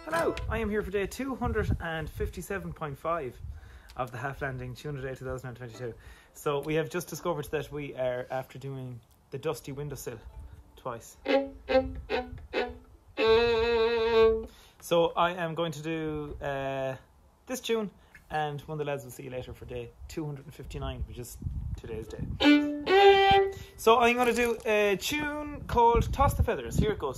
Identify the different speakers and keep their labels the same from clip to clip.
Speaker 1: Hello, I am here for day 257.5 of the Half Landing Tuna Day 2022. So we have just discovered that we are after doing the dusty windowsill twice. So I am going to do this tune, and one of the lads will see you later for day 259, which is today's day. So I'm going to do a tune called Toss the Feathers. Here it goes.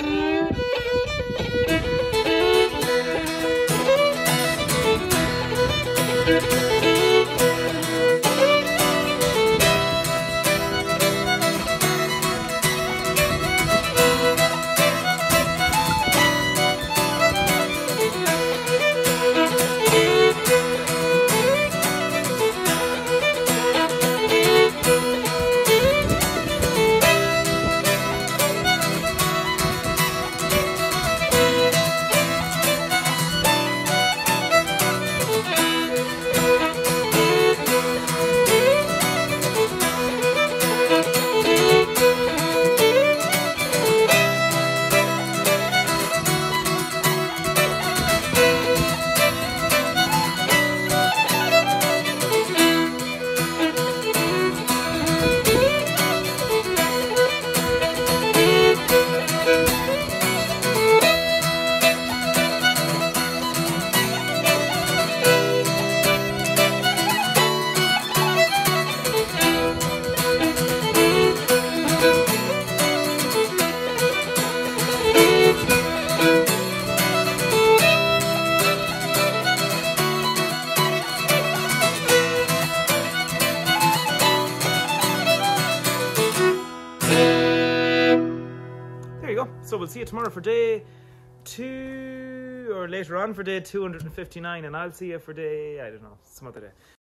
Speaker 1: So we'll see you tomorrow for day 2, or later on for day 259, and I'll see you for day, I don't know, some other day.